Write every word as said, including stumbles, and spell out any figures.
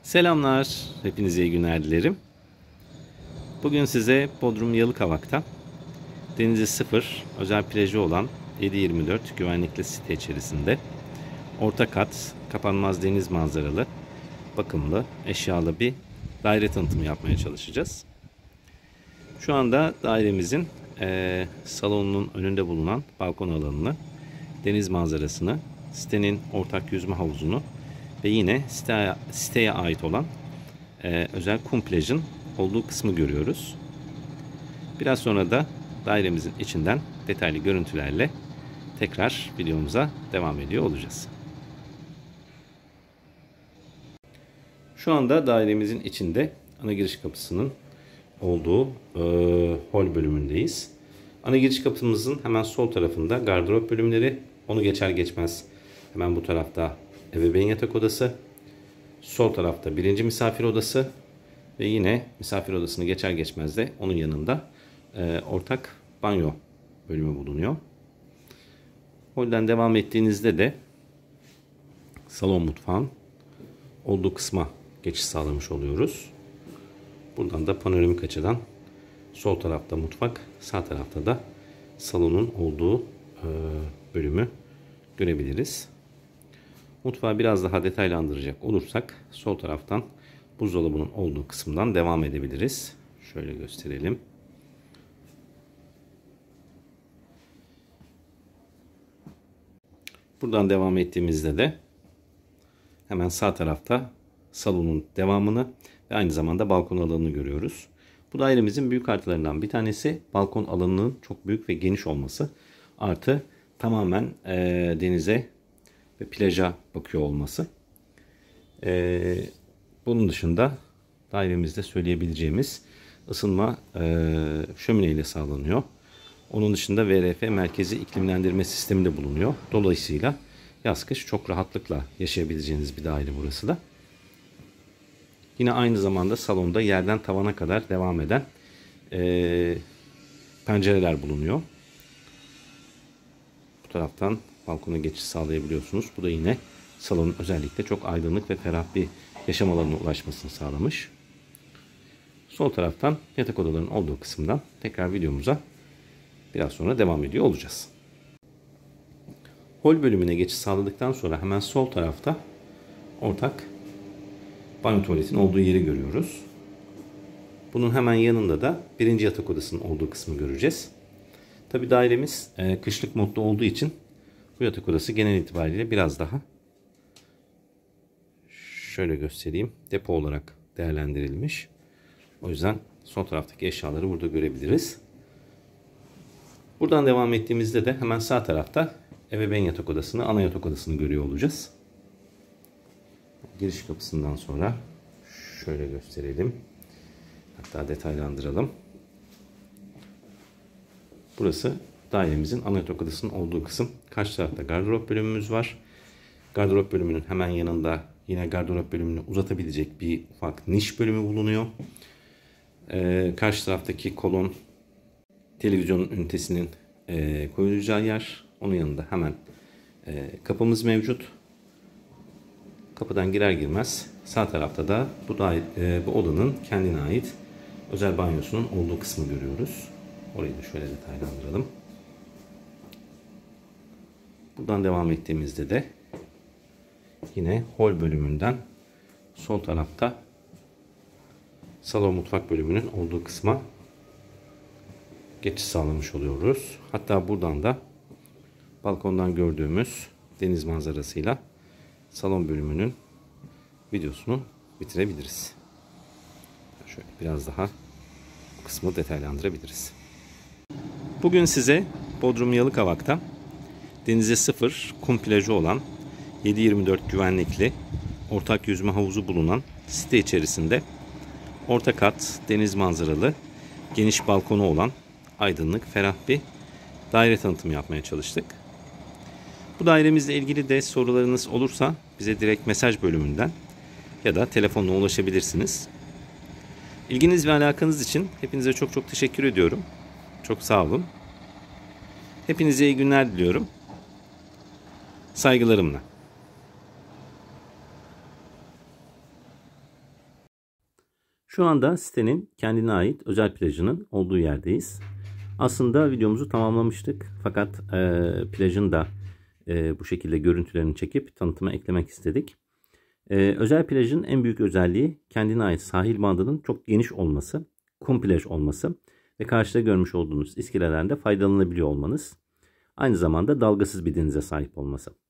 Selamlar, hepinize iyi günler dilerim. Bugün size Bodrum Yalıkavak'ta denize sıfır özel plajı olan yedi yirmi dört güvenlikli site içerisinde orta kat, kapanmaz deniz manzaralı, bakımlı, eşyalı bir daire tanıtımı yapmaya çalışacağız. Şu anda dairemizin e, salonunun önünde bulunan balkon alanını, deniz manzarasını, sitenin ortak yüzme havuzunu ve yine siteye, siteye ait olan e, özel kum plajın olduğu kısmı görüyoruz. Biraz sonra da dairemizin içinden detaylı görüntülerle tekrar videomuza devam ediyor olacağız. Şu anda dairemizin içinde ana giriş kapısının olduğu e, hol bölümündeyiz. Ana giriş kapımızın hemen sol tarafında gardırop bölümleri, onu geçer geçmez hemen bu tarafta ebeveyn yatak odası, sol tarafta birinci misafir odası ve yine misafir odasını geçer geçmez de onun yanında e, ortak banyo bölümü bulunuyor. Holden devam ettiğinizde de salon mutfağın olduğu kısma geçiş sağlamış oluyoruz. Buradan da panoramik açıdan sol tarafta mutfak, sağ tarafta da salonun olduğu e, bölümü görebiliriz. Mutfağı biraz daha detaylandıracak olursak sol taraftan buzdolabının olduğu kısımdan devam edebiliriz. Şöyle gösterelim. Buradan devam ettiğimizde de hemen sağ tarafta salonun devamını ve aynı zamanda balkon alanını görüyoruz. Bu dairemizin büyük artılarından bir tanesi balkon alanının çok büyük ve geniş olması. Artı tamamen e, denize ve plaja bakıyor olması. E, bunun dışında dairemizde söyleyebileceğimiz ısınma e, şömine ile sağlanıyor. Onun dışında V R F merkezi iklimlendirme sistemi de bulunuyor. Dolayısıyla yaz kış çok rahatlıkla yaşayabileceğiniz bir daire burası da. Yine aynı zamanda salonda yerden tavana kadar devam eden e, pencereler bulunuyor. Bu taraftan balkona geçiş sağlayabiliyorsunuz. Bu da yine salonun özellikle çok aydınlık ve ferah bir yaşam alanına ulaşmasını sağlamış. Sol taraftan yatak odalarının olduğu kısımdan tekrar videomuza biraz sonra devam ediyor olacağız. Hol bölümüne geçiş sağladıktan sonra hemen sol tarafta ortak banyo tuvaletin olduğu yeri görüyoruz. Bunun hemen yanında da birinci yatak odasının olduğu kısmı göreceğiz. Tabi dairemiz e, kışlık modda olduğu için bu yatak odası genel itibariyle biraz daha şöyle göstereyim, depo olarak değerlendirilmiş. O yüzden sol taraftaki eşyaları burada görebiliriz. Buradan devam ettiğimizde de hemen sağ tarafta ebeveyn yatak odasını, ana yatak odasını görüyor olacağız. Giriş kapısından sonra şöyle gösterelim. Hatta detaylandıralım. Burası dairemizin ana yatak odasının olduğu kısım. Karşı tarafta gardırop bölümümüz var. Gardırop bölümünün hemen yanında yine gardırop bölümünü uzatabilecek bir ufak niş bölümü bulunuyor. Ee, karşı taraftaki kolon televizyonun ünitesinin e, koyulacağı yer. Onun yanında hemen e, kapımız mevcut. Kapıdan girer girmez sağ tarafta da bu, da, e, bu odanın kendine ait özel banyosunun olduğu kısmı görüyoruz. Orayı da şöyle detaylandıralım. Buradan devam ettiğimizde de yine hol bölümünden sol tarafta salon mutfak bölümünün olduğu kısma geçiş sağlamış oluyoruz. Hatta buradan da balkondan gördüğümüz deniz manzarasıyla salon bölümünün videosunu bitirebiliriz. Şöyle biraz daha bu kısmı detaylandırabiliriz. Bugün size Bodrum Yalıkavak'ta denize sıfır kum plajı olan yedi yirmi dört güvenlikli ortak yüzme havuzu bulunan site içerisinde orta kat, deniz manzaralı, geniş balkonu olan aydınlık, ferah bir daire tanıtımı yapmaya çalıştık. Bu dairemizle ilgili de sorularınız olursa bize direkt mesaj bölümünden ya da telefonla ulaşabilirsiniz. İlginiz ve alakanız için hepinize çok çok teşekkür ediyorum. Çok sağ olun. Hepinize iyi günler diliyorum. Saygılarımla. Şu anda sitenin kendine ait özel plajının olduğu yerdeyiz. Aslında videomuzu tamamlamıştık. Fakat e, plajın da e, bu şekilde görüntülerini çekip tanıtıma eklemek istedik. E, özel plajın en büyük özelliği kendine ait sahil bandının çok geniş olması, kum plaj olması ve karşıda görmüş olduğunuz iskeleden de faydalanabiliyor olmanız. Aynı zamanda dalgasız bir denize sahip olması.